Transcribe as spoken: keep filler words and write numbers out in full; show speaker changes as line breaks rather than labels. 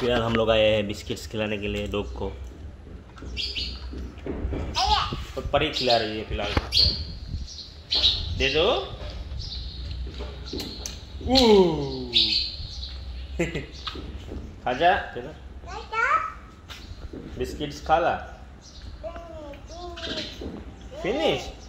फिलहाल हम लोग आए हैं बिस्किट्स खिलाने के लिए डॉग को। तो परी खिला रही है फिलहाल। दे दो। खा जा। बिस्किट्स खा ला। फिनिश।